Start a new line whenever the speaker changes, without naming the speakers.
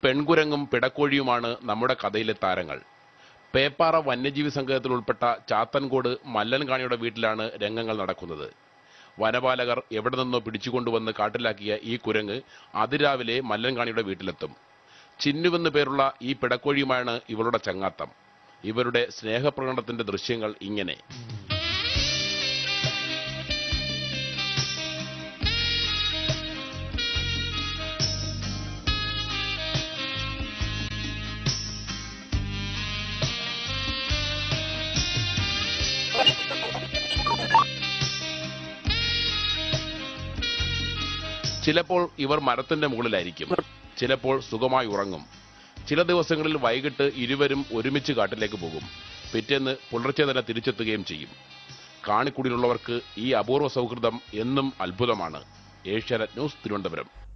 പെൺകുരങ്ങും പിടക്കോഴിയുമാണ് നമ്മുടെ കഥയിലെ താരങ്ങൾ. പേപ്പാറ വന്യജീവി സംഘത്തിൽ ഉൾപ്പെട്ട ചാത്തൻകോട് മല്ലൻകാണിയുടെ വീട്ടിലാണ് രംഗങ്ങൾ നടക്കുന്നത്. വനപാലകർ എവിടെ നിന്നോ പിടിച്ചുകൊണ്ടുവന്ന് കാട്ടിലാക്കിയ ഈ കുരങ്ങ് അതിരാവിലെ മല്ലൻകാണിയുടെ വീട്ടിലെത്തും. ചിന്നുവെന്ന് പേരുള്ള ഈ പിടക്കോഴിയുമാണ് ഇവളുടെ ചങ്ങാത്തം. ഇവരുടെ സ്നേഹപ്രകടനത്തിന്റെ ദൃശ്യങ്ങൾ ഇങ്ങനെ. ചിലപ്പോൾ ഇവർ മരത്തിന്റെ മുകളിലായിരിക്കും, ചിലപ്പോൾ സുഖമായി ഉറങ്ങും. ചില ദിവസങ്ങളിൽ വൈകിട്ട് ഇരുവരും ഒരുമിച്ച് കാട്ടിലേക്ക് പോകും. പിറ്റേന്ന് പുലർച്ചെ തന്നെ തിരിച്ചെത്തുകയും ചെയ്യും. കാണിക്കുടിയിലുള്ളവർക്ക് ഈ അപൂർവ സൗഹൃദം എന്നും അത്ഭുതമാണ്. ഏഷ്യാനെറ്റ് ന്യൂസ്, തിരുവനന്തപുരം.